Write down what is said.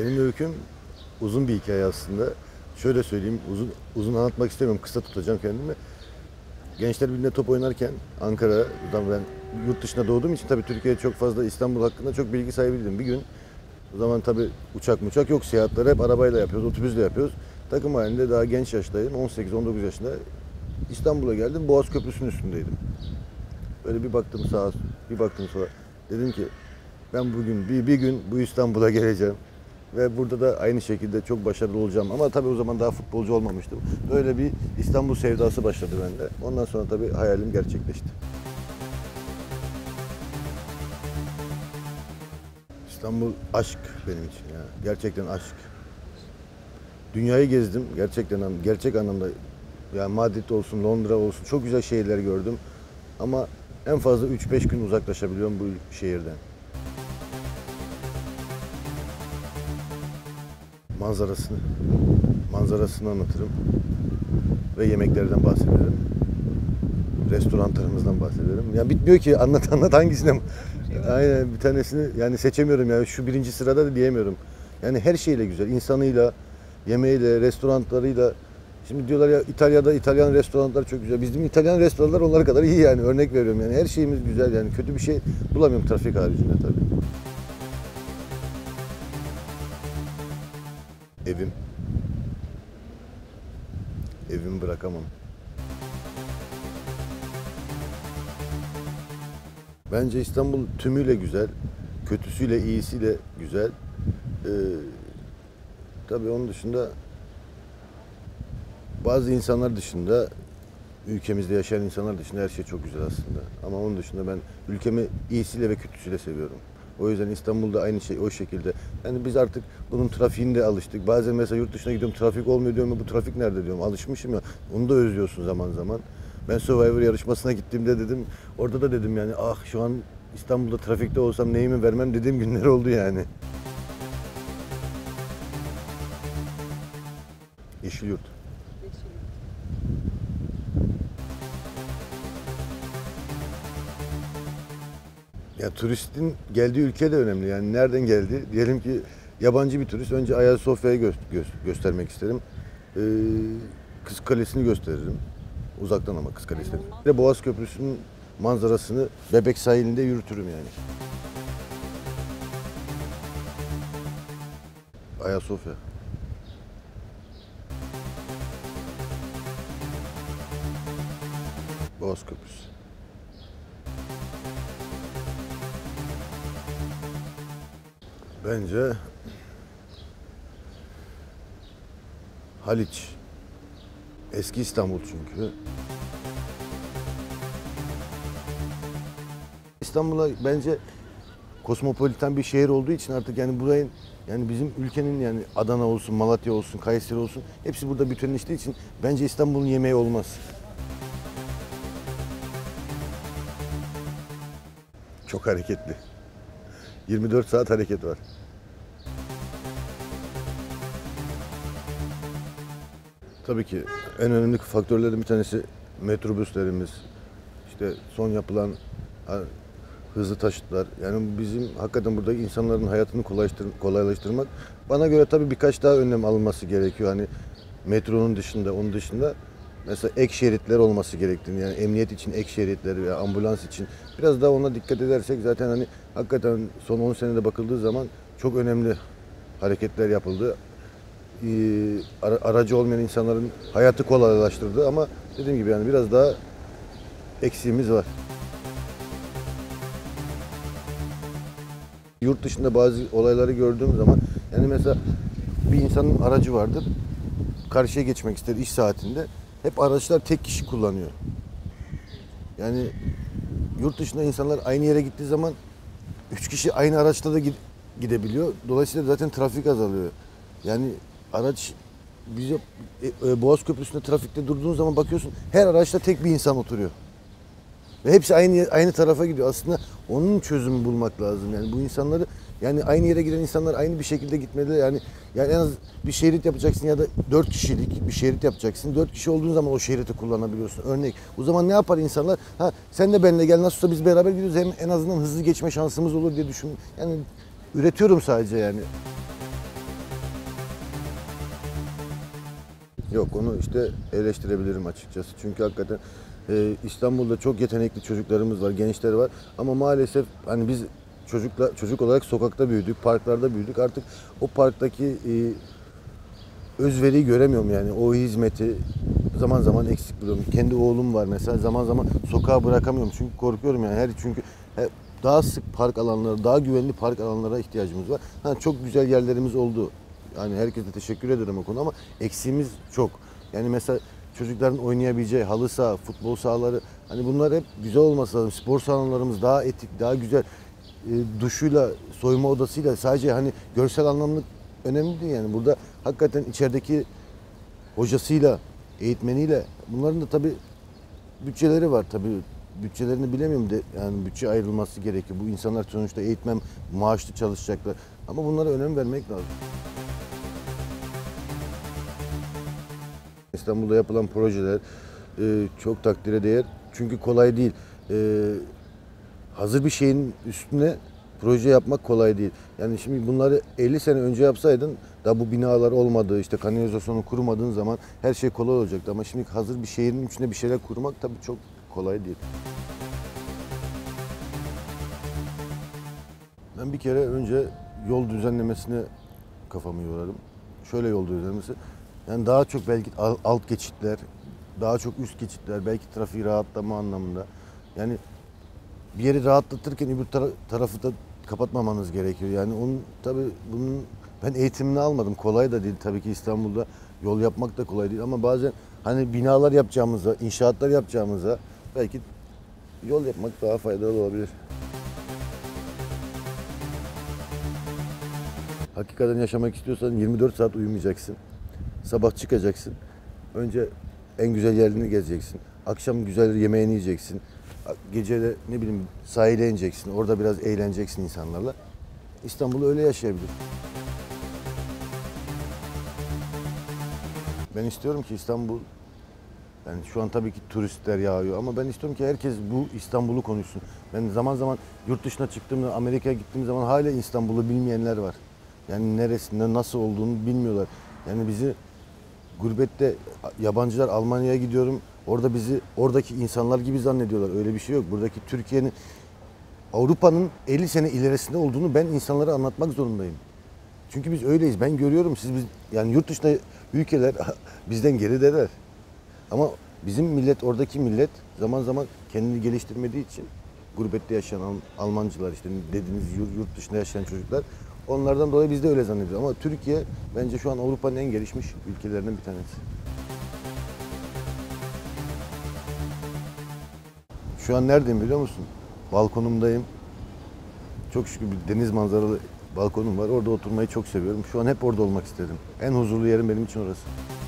Benim öyküm uzun bir hikaye aslında. Şöyle söyleyeyim, uzun anlatmak istemiyorum, kısa tutacağım kendimi. Gençler Birliği'nde top oynarken Ankara'dan ben yurt dışında doğduğum için tabii Türkiye'de çok fazla İstanbul hakkında çok bilgi sahibi değildim. Bir gün o zaman tabii uçak yok, seyahatleri hep arabayla yapıyoruz, otobüsle yapıyoruz. Takım halinde daha genç yaştaydım, 18-19 yaşında. İstanbul'a geldim, Boğaz Köprüsü'nün üstündeydim. Böyle bir baktım sağa, bir baktım sola. Dedim ki ben bugün bir gün bu İstanbul'a geleceğim. Ve burada da aynı şekilde çok başarılı olacağım. Ama tabii o zaman daha futbolcu olmamıştım. Böyle bir İstanbul sevdası başladı bende. Ondan sonra tabii hayalim gerçekleşti. İstanbul aşk benim için ya. Gerçekten aşk. Dünyayı gezdim gerçekten gerçek anlamda. Yani Madrid olsun, Londra olsun çok güzel şehirler gördüm. Ama en fazla 3-5 gün uzaklaşabiliyorum bu şehirden. Manzarasını anlatırım ve yemeklerden bahsederim. Restoranlarımızdan bahsederim. Ya bitmiyor ki anlat hangisine. Aynen bir tanesini yani seçemiyorum ya şu birinci sırada da diyemiyorum. Yani her şeyle güzel, insanıyla, yemeğiyle, restoranlarıyla. Şimdi diyorlar ya İtalya'da İtalyan restoranlar çok güzel. Bizim İtalyan restoranlar onlar kadar iyi yani örnek veriyorum yani her şeyimiz güzel yani kötü bir şey bulamıyorum trafik haricinde tabii. Evim. Evimi bırakamam. Bence İstanbul tümüyle güzel, kötüsüyle, iyisiyle güzel. Ee, tabii onun dışında bazı insanlar dışında, ülkemizde yaşayan insanlar dışında her şey çok güzel aslında. Ama onun dışında ben ülkemi iyisiyle ve kötüsüyle seviyorum. O yüzden İstanbul'da aynı şey o şekilde. Yani biz artık bunun trafiğinde alıştık. Bazen mesela yurt dışına gidiyorum trafik olmuyor diyorum. Bu trafik nerede diyorum. Alışmışım ya. Onu da özlüyorsun zaman zaman. Ben Survivor yarışmasına gittiğimde dedim. Orada da dedim yani ah şu an İstanbul'da trafikte olsam neyimi vermem dediğim günler oldu yani. Yeşilyurt. Ya turistin geldiği ülke de önemli. Yani nereden geldi? Diyelim ki yabancı bir turist. Önce Ayasofya'yı göstermek isterim. Kız Kalesi'ni gösteririm. Uzaktan ama Kız Kalesi'ni. Ve Boğaz Köprüsü'nün manzarasını Bebek sahilinde yürütürüm yani. Ayasofya. Boğaz Köprüsü. Bence Haliç. Eski İstanbul çünkü. İstanbul'a bence kosmopolitan bir şehir olduğu için artık yani burayın yani bizim ülkenin yani Adana olsun, Malatya olsun, Kayseri olsun hepsi burada bütünleştiği için bence İstanbul'un yemeği olmaz. Çok hareketli. 24 saat hareket var. Tabii ki en önemli faktörlerden bir tanesi metrobüslerimiz. İşte son yapılan hızlı taşıtlar. Yani bizim hakikaten burada insanların hayatını kolaylaştırmak. Bana göre tabii birkaç daha önlem alınması gerekiyor. Hani metronun dışında, onun dışında mesela ek şeritler olması gerektiğini yani emniyet için ek şeritler veya ambulans için biraz daha ona dikkat edersek zaten hani hakikaten son 10 senede bakıldığı zaman çok önemli hareketler yapıldı. Aracı olmayan insanların hayatı kolaylaştırdı ama dediğim gibi yani biraz daha eksiğimiz var. Yurt dışında bazı olayları gördüğüm zaman yani mesela bir insanın aracı vardır. Karşıya geçmek ister iş saatinde. Hep araçlar tek kişi kullanıyor. Yani yurt dışında insanlar aynı yere gittiği zaman 3 kişi aynı araçta da gidebiliyor. Dolayısıyla zaten trafik azalıyor. Yani araç bize Boğaz Köprüsü'nde trafikte durduğun zaman bakıyorsun her araçta tek bir insan oturuyor. Ve hepsi aynı tarafa gidiyor. Aslında onun çözümü bulmak lazım. Yani bu insanları yani aynı yere giden insanlar aynı bir şekilde gitmeli. Yani en az bir şerit yapacaksın ya da 4 kişilik bir şerit yapacaksın. 4 kişi olduğun zaman o şeriti kullanabiliyorsun. Örnek. O zaman ne yapar insanlar? Ha sen de benimle gel nasılsa biz beraber gidiyoruz. Hem en azından hızlı geçme şansımız olur diye düşün. Yani üretiyorum sadece yani. Yok, onu işte eleştirebilirim açıkçası. Çünkü hakikaten İstanbul'da çok yetenekli çocuklarımız var, gençler var. Ama maalesef hani biz çocuk olarak sokakta büyüdük, parklarda büyüdük. Artık o parktaki özveriyi göremiyorum yani. O hizmeti zaman zaman eksik buluyorum. Kendi oğlum var mesela, zaman zaman sokağa bırakamıyorum. Çünkü korkuyorum yani. Çünkü daha sık park alanları, daha güvenli park alanlara ihtiyacımız var. Çok güzel yerlerimiz oldu. Yani herkese teşekkür ederim o konu ama eksiğimiz çok. Yani mesela çocukların oynayabileceği halı saha, futbol sahaları, hani bunlar hep güzel olması lazım. Spor salonlarımız daha etik, daha güzel. Duşuyla, soyunma odasıyla, sadece hani görsel anlamlık önemli değil yani. Burada hakikaten içerideki hocasıyla, eğitmeniyle, bunların da tabii bütçeleri var tabii. Bütçelerini bilemiyorum de, yani bütçe ayrılması gerekiyor. Bu insanlar sonuçta eğitmen maaşlı çalışacaklar. Ama bunlara önem vermek lazım. İstanbul'da yapılan projeler çok takdire değer. Çünkü kolay değil. Hazır bir şeyin üstüne proje yapmak kolay değil. Yani şimdi bunları 50 sene önce yapsaydın, da bu binalar olmadığı, işte kanalizasyonu kurmadığın zaman her şey kolay olacaktı. Ama şimdi hazır bir şehrin içine bir şeyler kurmak tabii çok kolay değil. Ben bir kere önce yol düzenlemesine kafamı yorarım. Şöyle yol düzenlemesi. Yani daha çok belki alt geçitler, daha çok üst geçitler, belki trafiği rahatlama anlamında. Yani bir yeri rahatlatırken öbür tarafı da kapatmamanız gerekiyor. Yani tabii bunun ben eğitimini almadım. Kolay da değil tabii ki, İstanbul'da yol yapmak da kolay değil ama bazen hani binalar yapacağımıza, inşaatlar yapacağımıza belki yol yapmak daha faydalı olabilir. Hakikaten yaşamak istiyorsan 24 saat uyumayacaksın. Sabah çıkacaksın. Önce en güzel yerlerini gezeceksin. Akşam güzel yemeğini yiyeceksin. Gece de ne bileyim sahile ineceksin. Orada biraz eğleneceksin insanlarla. İstanbul'u öyle yaşayabilir. Ben istiyorum ki İstanbul, yani şu an tabii ki turistler yağıyor ama ben istiyorum ki herkes bu İstanbul'u konuşsun. Ben zaman zaman yurt dışına çıktığımda, Amerika'ya gittiğim zaman hala İstanbul'u bilmeyenler var. Yani neresinde, nasıl olduğunu bilmiyorlar. Yani bizi gurbette, yabancılar, Almanya'ya gidiyorum. Orada bizi oradaki insanlar gibi zannediyorlar. Öyle bir şey yok. Buradaki Türkiye'nin, Avrupa'nın 50 sene ilerisinde olduğunu ben insanlara anlatmak zorundayım. Çünkü biz öyleyiz. Ben görüyorum, yani yurt dışında ülkeler bizden gerideler. Ama bizim millet, oradaki millet zaman zaman kendini geliştirmediği için, gurbette yaşayan Almancılar, işte dediğiniz yurt dışında yaşayan çocuklar, onlardan dolayı biz de öyle zannediyoruz. Ama Türkiye bence şu an Avrupa'nın en gelişmiş ülkelerinden bir tanesi. Şu an neredeyim biliyor musun? Balkonumdayım. Çok şükür bir deniz manzaralı balkonum var. Orada oturmayı çok seviyorum. Şu an hep orada olmak istedim. En huzurlu yerim benim için orası.